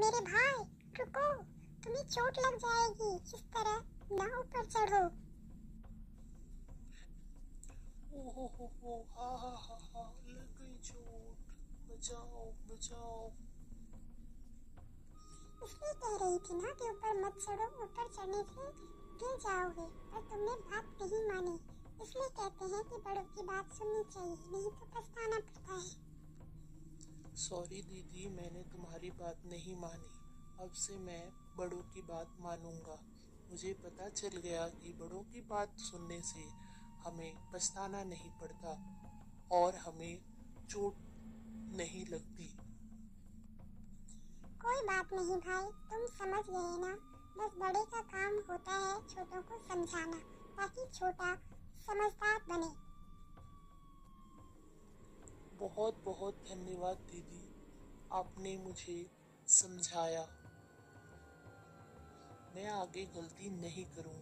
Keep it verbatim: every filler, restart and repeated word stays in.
मेरे भाई रुको, तुम्हें चोट लग जाएगी, इस तरह नाव पर चढ़ो। ओ हो हो हो, हा हा हा हा, लग गई चोट, बचाओ बचाओ। इसलिए कह रही थी ना कि ऊपर मत चढ़ो, ऊपर चढ़ने से गिर जाओगे, पर तुमने बात नहीं मानी। इसलिए कहते हैं कि बड़ों की बात सुननी चाहिए, नहीं तो पछताना पड़ता है। सॉरी दीदी, मैंने तुम्हारी बात नहीं मानी। अब से मैं बड़ों की बात मानूंगा। मुझे पता चल गया कि बड़ों की बात सुनने से हमें पछताना नहीं पड़ता और हमें चोट नहीं लगती। कोई बात नहीं भाई, तुम समझ गए ना। बस बड़े का काम होता है छोटों को समझाना, ताकि छोटा समझदार बने। बहुत बहुत धन्यवाद दीदी, आपने मुझे समझाया। मैं आगे गलती नहीं करूँगा।